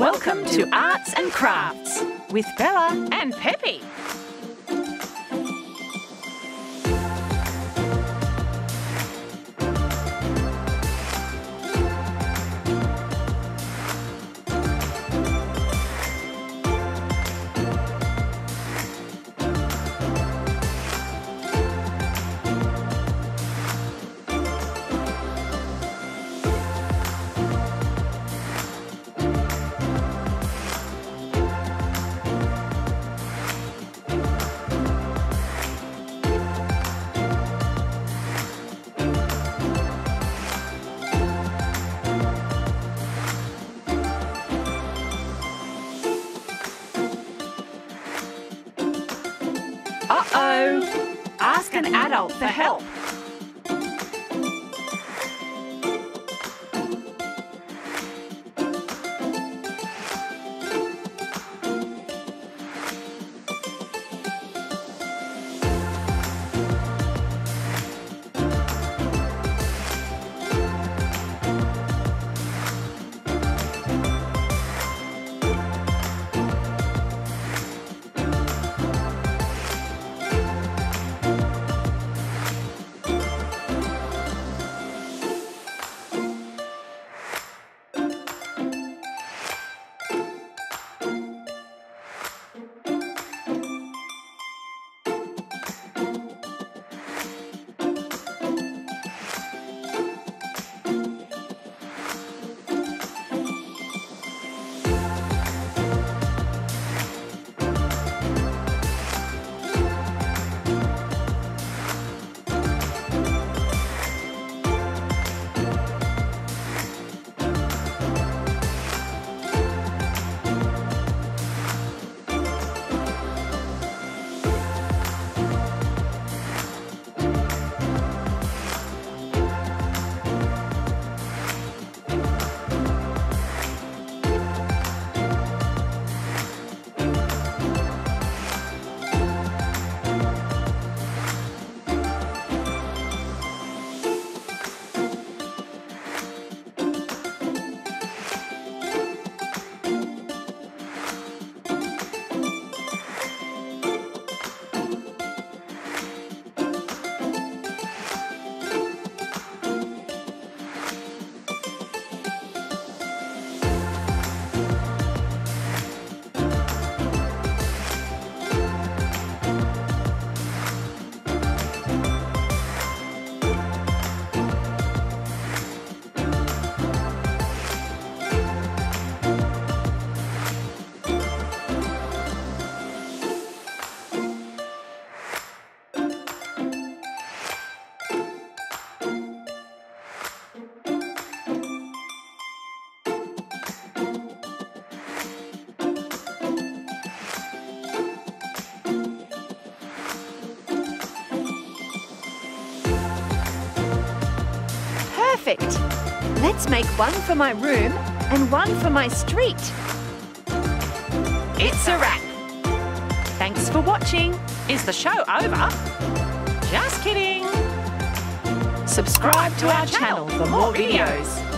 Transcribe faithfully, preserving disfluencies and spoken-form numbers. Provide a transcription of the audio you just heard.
Welcome to Arts and Crafts with Bella and Peppy. Uh-oh! Ask an adult for help. Perfect! Let's make one for my room and one for my street. It's a wrap! Thanks for watching. Is the show over? Just kidding! Subscribe to our channel for more videos.